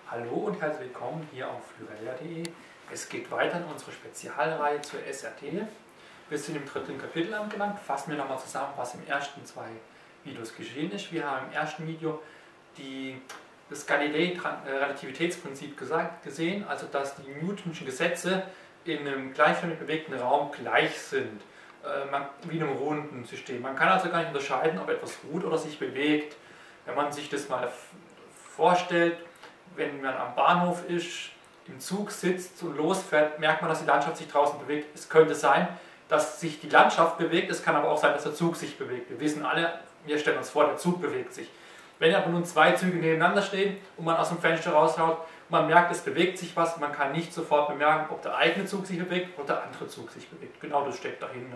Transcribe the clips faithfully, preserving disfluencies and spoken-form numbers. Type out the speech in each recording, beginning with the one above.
Hallo und herzlich willkommen hier auf Flurelia punkt de. Es geht weiter in unserer Spezialreihe zur S R T. Wir sind im dritten Kapitel angelangt. Fassen wir nochmal zusammen, was im ersten zwei Videos geschehen ist. Wir haben im ersten Video die, das Galilei-Relativitätsprinzip gesagt, gesehen, also dass die Newtonschen Gesetze in einem gleichförmig bewegten Raum gleich sind, äh, man, wie in einem ruhenden System. Man kann also gar nicht unterscheiden, ob etwas ruht oder sich bewegt. Wenn man sich das mal vorstellt, wenn man am Bahnhof ist, im Zug sitzt und losfährt, merkt man, dass die Landschaft sich draußen bewegt. Es könnte sein, dass sich die Landschaft bewegt, es kann aber auch sein, dass der Zug sich bewegt. Wir wissen alle, wir stellen uns vor, der Zug bewegt sich. Wenn aber nun zwei Züge nebeneinander stehen und man aus dem Fenster rausschaut, man merkt, es bewegt sich was, man kann nicht sofort bemerken, ob der eigene Zug sich bewegt oder der andere Zug sich bewegt. Genau das steckt dahinter.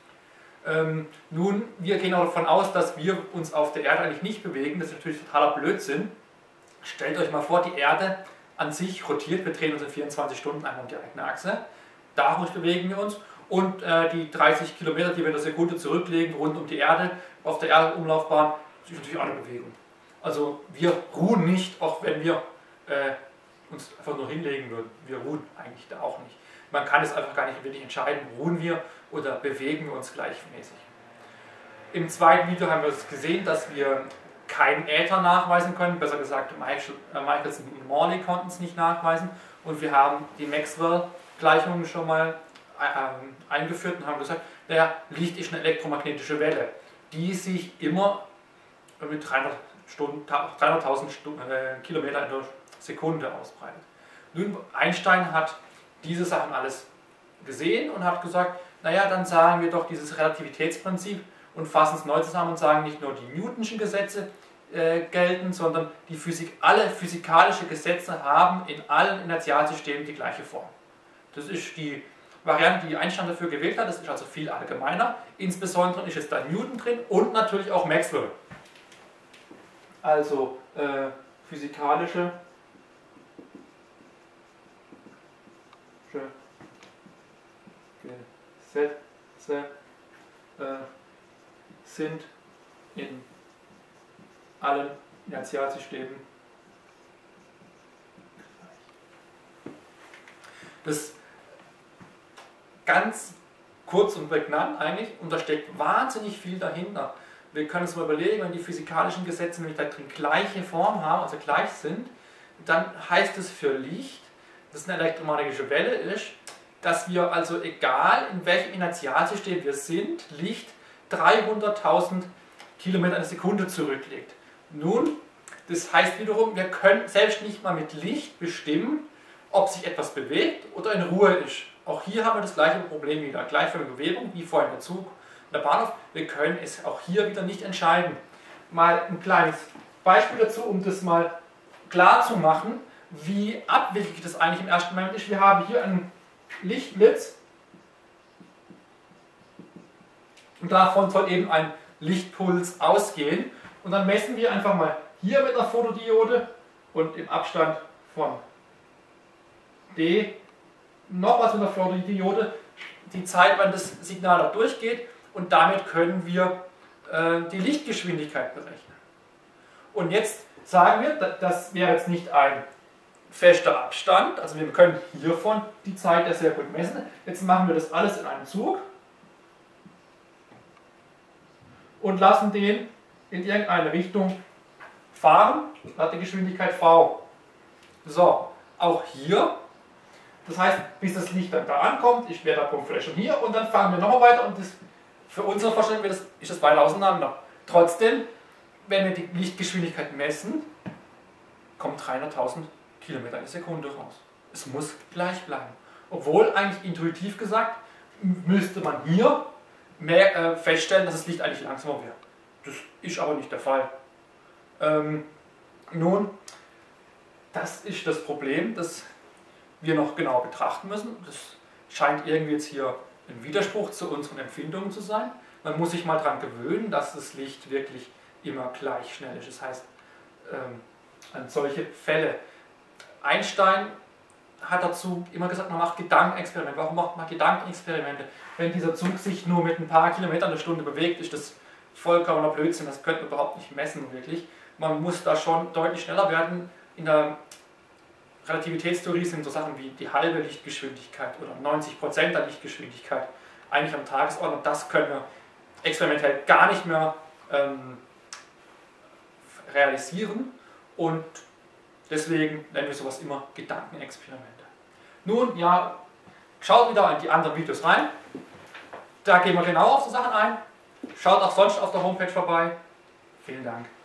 Ähm, nun, wir gehen auch davon aus, dass wir uns auf der Erde eigentlich nicht bewegen. Das ist natürlich totaler Blödsinn. Stellt euch mal vor, die Erde an sich rotiert, wir drehen uns in vierundzwanzig Stunden einmal um die eigene Achse. Dadurch bewegen wir uns und äh, die dreißig Kilometer, die wir in der Sekunde zurücklegen, rund um die Erde, auf der Erdumlaufbahn, ist natürlich auch eine Bewegung. Also wir ruhen nicht, auch wenn wir äh, uns einfach nur hinlegen würden. Wir ruhen eigentlich da auch nicht. Man kann es einfach gar nicht wirklich entscheiden, ruhen wir oder bewegen wir uns gleichmäßig. Im zweiten Video haben wir gesehen, dass wir keinen Äther nachweisen können, besser gesagt Michelson und Morley konnten es nicht nachweisen, und wir haben die Maxwell-Gleichungen schon mal äh, eingeführt und haben gesagt, naja, Licht ist eine elektromagnetische Welle, die sich immer mit dreihunderttausend äh, Kilometer in der Sekunde ausbreitet. Nun, Einstein hat diese Sachen alles gesehen und hat gesagt, naja, dann sagen wir doch dieses Relativitätsprinzip und fassen es neu zusammen und sagen, nicht nur die Newtonschen Gesetze äh, gelten, sondern die Physik, alle physikalische Gesetze haben in allen Inertialsystemen die gleiche Form. Das ist die Variante, die Einstein dafür gewählt hat, das ist also viel allgemeiner. Insbesondere ist es da Newton drin und natürlich auch Maxwell. Also äh, physikalische Gesetze äh, sind in allen Inertialsystemen gleich. Das ganz kurz und prägnant eigentlich, und da steckt wahnsinnig viel dahinter. Wir können uns mal überlegen, wenn die physikalischen Gesetze nämlich da drin gleiche Form haben, also gleich sind, dann heißt es für Licht, das eine elektromagnetische Welle ist, dass wir also, egal in welchem Inertialsystem wir sind, Licht dreihunderttausend Kilometer in der Sekunde zurücklegt. Nun, das heißt wiederum, wir können selbst nicht mal mit Licht bestimmen, ob sich etwas bewegt oder in Ruhe ist. Auch hier haben wir das gleiche Problem wieder, gleichförmige Bewegung wie vorhin der Zug, der Bahnhof. Wir können es auch hier wieder nicht entscheiden. Mal ein kleines Beispiel dazu, um das mal klar zu machen, wie abwegig das eigentlich im ersten Moment ist. Wir haben hier einen Lichtblitz und davon soll eben ein Lichtpuls ausgehen, und dann messen wir einfach mal hier mit einer Fotodiode und im Abstand von D nochmals mit einer Fotodiode die Zeit, wann das Signal da durchgeht, und damit können wir äh, die Lichtgeschwindigkeit berechnen. Und jetzt sagen wir, das wäre jetzt nicht ein fester Abstand, also wir können hiervon die Zeit ja sehr gut messen. Jetzt machen wir das alles in einem Zug und lassen den in irgendeine Richtung fahren, hat die Geschwindigkeit v. So, auch hier, das heißt, bis das Licht dann da ankommt, ist der Punkt vielleicht schon hier, und dann fahren wir nochmal weiter, und das, für unsere Vorstellung ist das weit auseinander. Trotzdem, wenn wir die Lichtgeschwindigkeit messen, kommt dreihunderttausend Kilometer in der Sekunde raus. Es muss gleich bleiben. Obwohl eigentlich intuitiv gesagt, müsste man hier mehr, äh, feststellen, dass das Licht eigentlich langsamer wäre. Das ist aber nicht der Fall. Ähm, nun, das ist das Problem, das wir noch genau betrachten müssen. Das scheint irgendwie jetzt hier ein Widerspruch zu unseren Empfindungen zu sein. Man muss sich mal daran gewöhnen, dass das Licht wirklich immer gleich schnell ist. Das heißt, ähm, an solche Fälle. Einstein hat dazu immer gesagt, man macht Gedankenexperimente. Warum macht man Gedankenexperimente? Wenn dieser Zug sich nur mit ein paar Kilometern in der Stunde bewegt, ist das vollkommener Blödsinn. Das könnte man überhaupt nicht messen, wirklich. Man muss da schon deutlich schneller werden. In der Relativitätstheorie sind so Sachen wie die halbe Lichtgeschwindigkeit oder neunzig Prozent der Lichtgeschwindigkeit eigentlich am Tagesordnung. Das können wir experimentell gar nicht mehr ähm, realisieren und deswegen nennen wir sowas immer Gedankenexperimente. Nun, ja, schaut wieder in die anderen Videos rein. Da gehen wir genau auf so Sachen ein. Schaut auch sonst auf der Homepage vorbei. Vielen Dank.